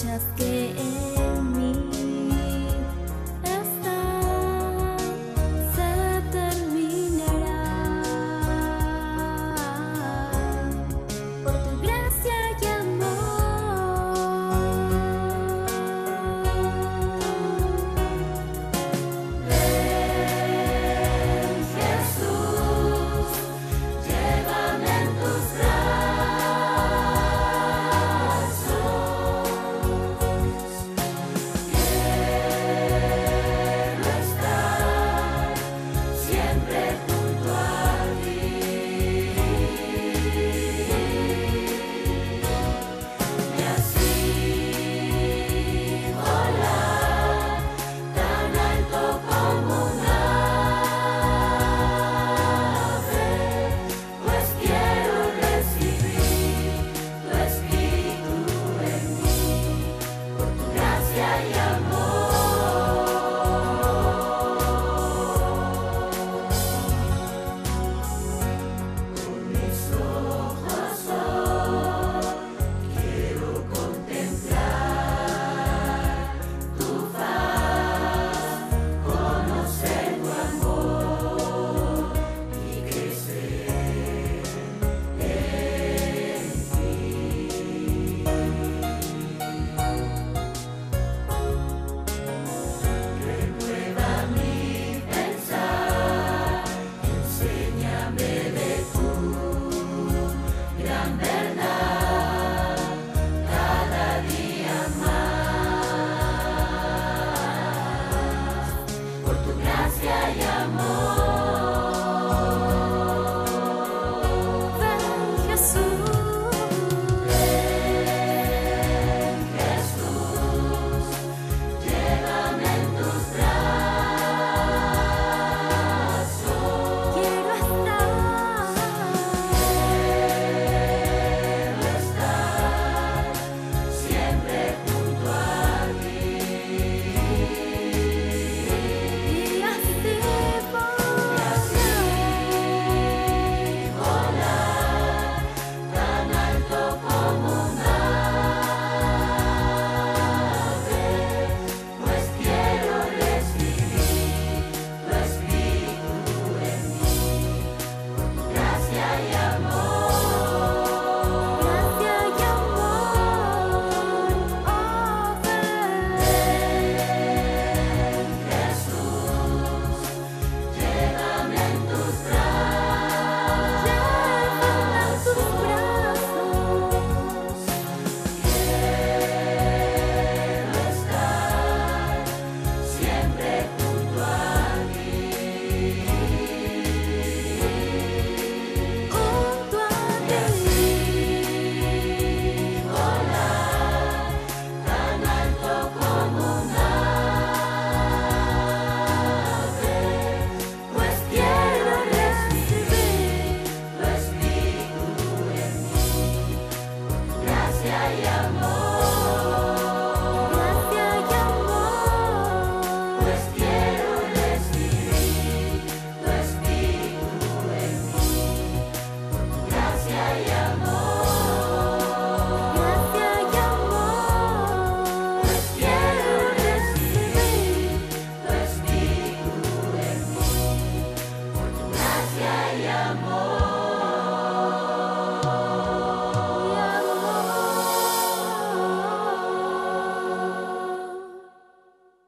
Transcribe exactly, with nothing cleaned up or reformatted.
cosechas que en mí están se terminarán. Por tu gracia y amor, ven Jesús, llévame en tus brazos. Quiero estar siempre junto a ti, y así volar tan alto como un ave, pues quiero recibir tu Espíritu en mí, por tu gracia y amor. Con mis ojos hoy quiero contemplar tu faz, conocer tu amor y crecer en ti. Renueva mi pensar, enséñame de tu gran verdad cada día más, por tu gracia y amor. Ven Jesús, ven Jesús, llévame en tus brazos. Quiero estar, quiero estar siempre junto a ti, y así volar tan alto como un ave, pues quiero recibir tu Espíritu en mí, por tu gracia y amor. Gracia y amor, oh ven Jesús, llévame en tus brazos. Llévame en tus brazos. Quiero estar siempre junto a ti, junto a ti, volar tan alto como un ave, pues quiero recibir tu Espíritu en mí, por tu gracia y amor.